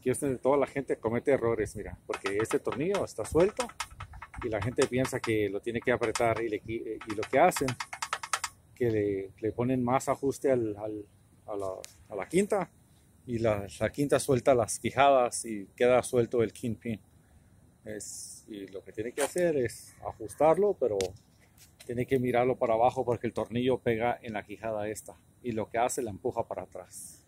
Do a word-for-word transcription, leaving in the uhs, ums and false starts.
aquí es donde toda la gente comete errores, mira, porque este tornillo está suelto y la gente piensa que lo tiene que apretar y, le, y lo que hacen, que le, le ponen más ajuste al, al, a, la, a la quinta y la, la quinta suelta las quijadas y queda suelto el kingpin. Es, y lo que tiene que hacer es ajustarlo, pero tiene que mirarlo para abajo porque el tornillo pega en la quijada esta y lo que hace la empuja para atrás.